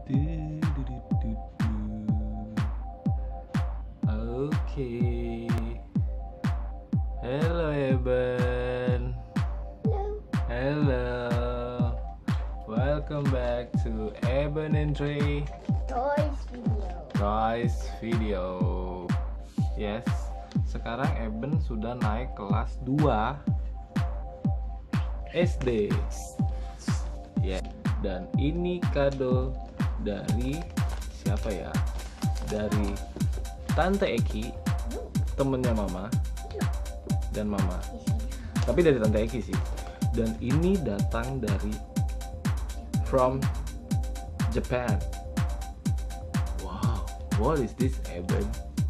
Oke. Hello Eben. Hello. Welcome back to Eben and Dre Toys Video. Yes. Sekarang Eben sudah naik kelas 2 SD. Ya, dan ini kado dari siapa ya? Dari Tante Eki, temennya Mama dan Mama. Tapi dari Tante Eki sih. Dan ini datang dari from Japan. Wow, what is this, Eben?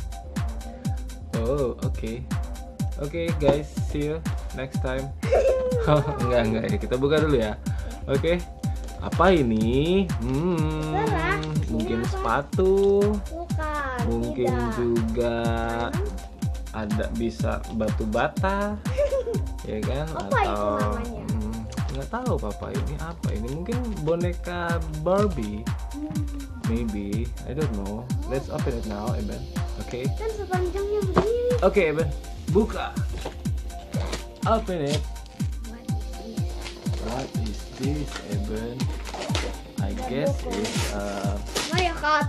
Oh, okay. Okay, guys, see you next time. enggak ya, kita buka dulu ya. Oke. Apa ini? Mungkin sepatu. Bukan. Mungkin tidak. juga ada bisa batu bata. Ya kan? Apa itu namanya? Nggak tahu papa ini apa ini. Mungkin boneka Barbie. Maybe, I don't know. Let's open it now, Eben. Okay? Kan sepanjangnya begini. Okay, Eben. Buka. Open it. What is this, Eben? I guess it's Mario Kart.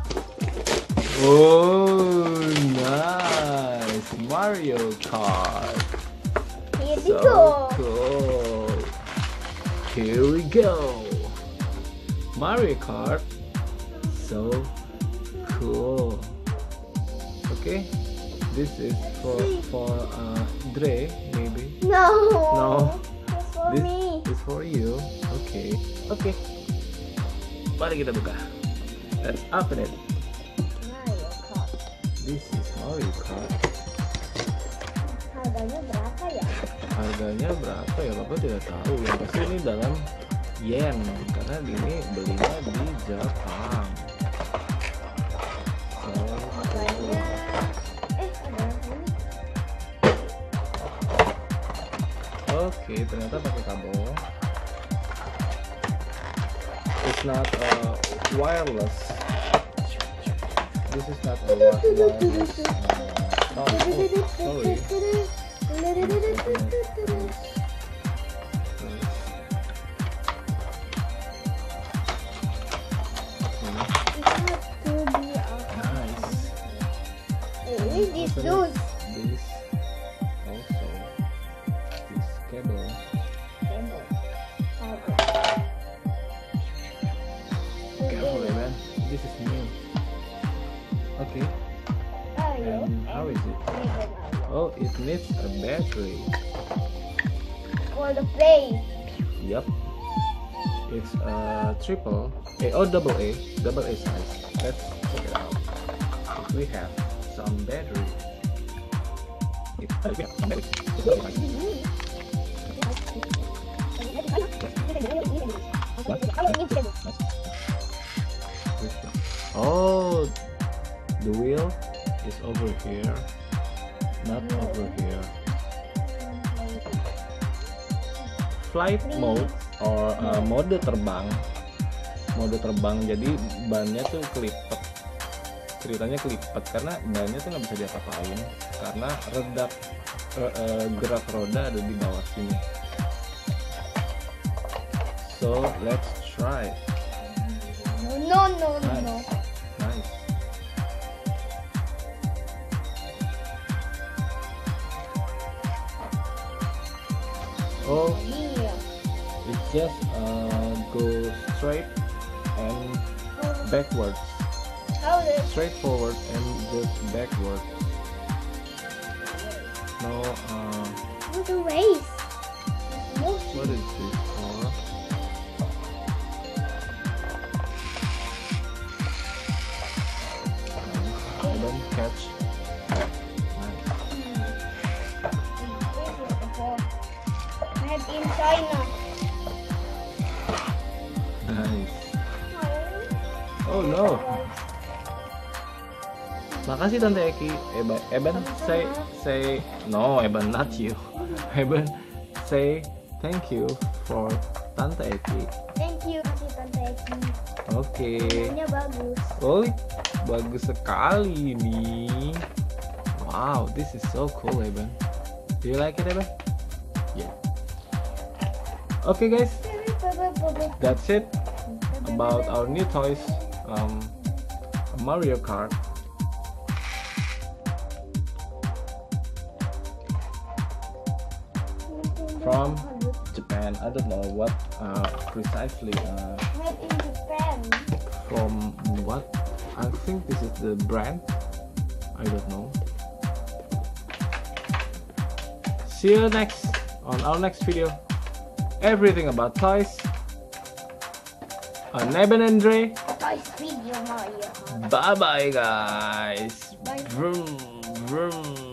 oh, nice Mario Kart. Here we So go. cool. Here we go. Mario Kart. So cool. Okay, this is for Dre maybe. No. No. It's for This me. is for you. Okay. Okay. Mari kita buka. Let's open it. Mario Kart. This is Mario Kart. Harganya berapa ya? Harganya berapa ya? Bapak tidak tahu. Yang pasti ini dalam yen karena ini belinya di Jepang. Harganya ada ini. Oke, ternyata pakai kabel. It's not wireless. This is not a wireless. Sorry. Nice. This loose. This also this cable. Careful, man. This is new. Okay. And how is it? Oh, it needs a battery. For the play. Yep. It's a double A size. Let's check it out. If we have some battery. Oh, the wheel is over here, not over here. Flight mode or mode terbang. Jadi bannya tuh kelipet. Ceritanya kelipet karena bannya tuh nggak bisa diapa-apain karena gerak roda ada di bawah sini. So let's try. No. Nice. Oh, Iya. it just go straight and backwards. How the Straight forward and just backward. No, how the race? what is this for? I don't catch. Made in China. Nice. Oh no. Makasih Tante Eki. Eben say no, Eben not you. Eben say thank you for Tante Eki. Thank you, Tante Eki. Oke. Mainnya bagus. Oh, bagus sekali ini. Wow, this is so cool, Eben. Do you like it, Eben? Yeah. Okay, guys, that's it about our new toys. Mario Kart. From Japan. I don't know what precisely. Made in Japan. From what? I think this is the brand. I don't know. See you on our next video. Everything about toys. On Eben and Dre. Toys video Mario. Bye bye, guys. Bye. Vroom, vroom.